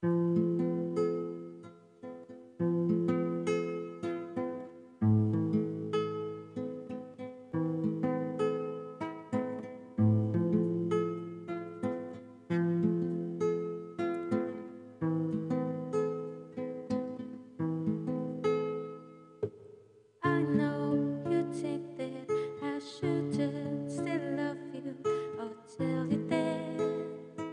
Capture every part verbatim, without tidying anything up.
I know you think that I shouldn't still love you or tell you that.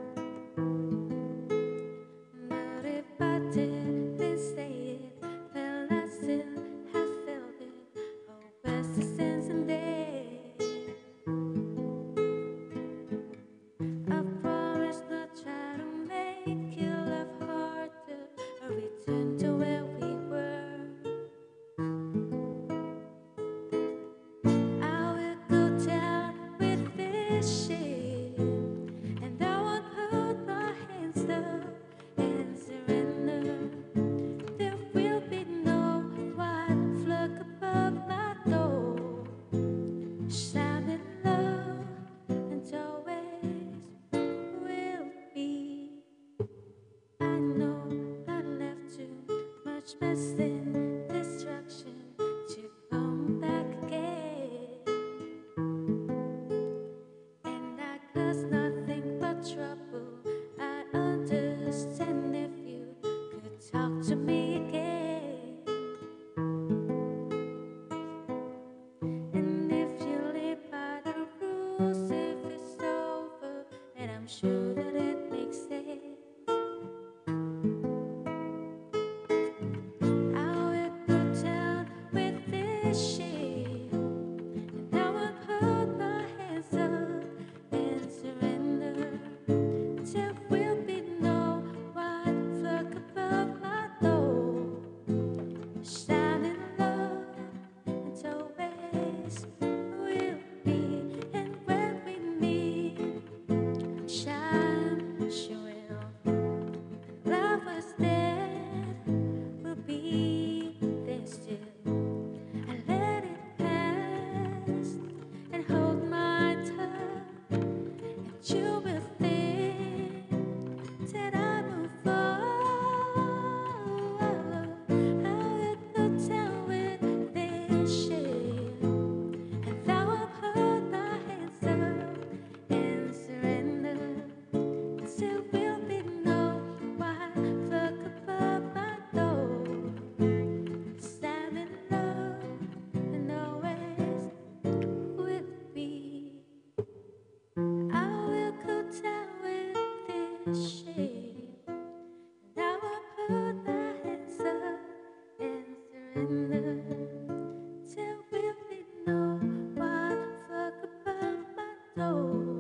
But if I didn't say it, well, I still have felt it. Oh, best to sense and day. I promise not try to make your love harder or return to where we were. I will go down with this ship, and I won't put my hands up and surrender. There will be no white flag above my door. Shining love and always will be. I know I left too much mess and destruction to come back again. And I caused nothing but trouble. I understand if you could talk to me again. And if you live by the rules, if it's over, and I'm sure that it makes sense. I will go down with this ship, and I will put my hands up and surrender. There will be no white flag above my door. Shining love and always will be. And when we meet, shine, she will. Love was dead, will be there still. I let it pass and hold my tongue, and you will think that I move on. I will go down with this ship, and I will put my hands up and surrender. There will be no white flag above my door. Stand in love and always will be. I will go down with this ship, and I will put my hands up and surrender. There will be no white flag above my door.